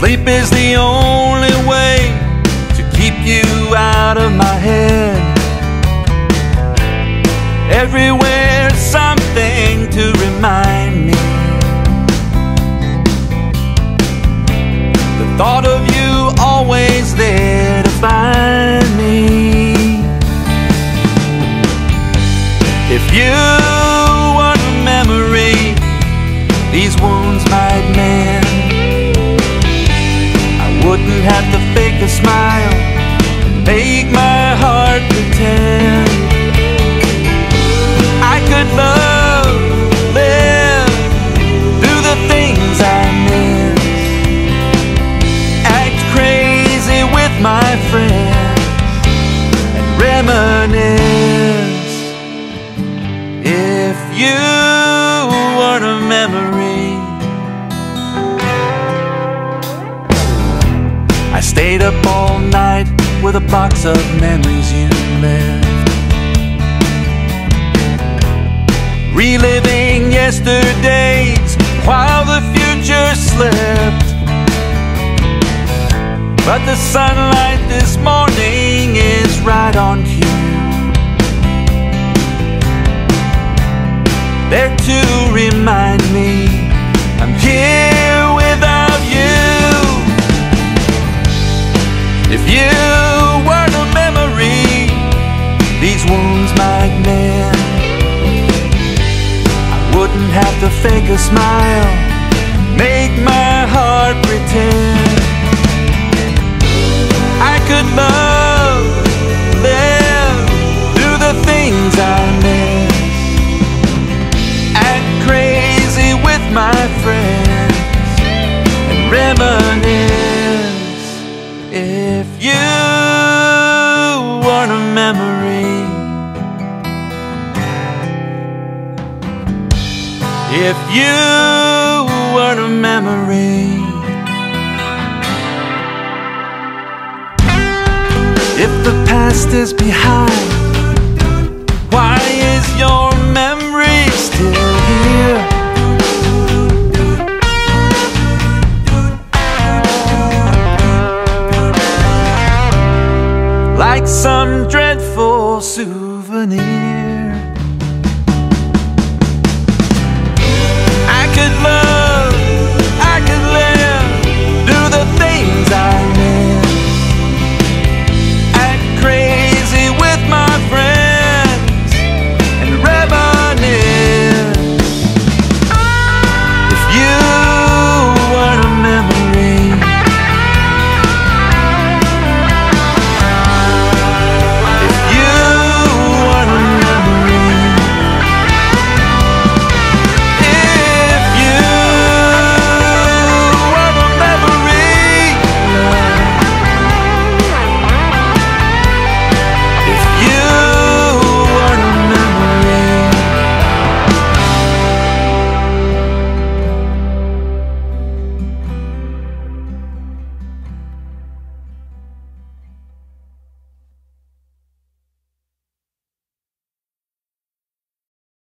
Sleep is the only way to keep you out of my head. Everywhere something to remind me. The thought of you always there to find me. If you were a memory, these wounds might mend. I wouldn't have to fake a smile and make my heart pretend. I could love, live, do the things I miss, act crazy with my friends, and reminisce. If you weren't a memory, I stayed up all night with a box of memories you left, reliving yesterdays while the future slept. But the sunlight this morning is right on cue, there to remind me I'm here without you. If you weren't a memory, these wounds might mend. I wouldn't have to fake a smile, make my heart pretend. I could love, live, do the things I miss, act crazy with my friends, and reminisce. If you weren't a memory, if you weren't a memory, if the past is behind, why is your memory still here? Like some dreadful souvenir. I could love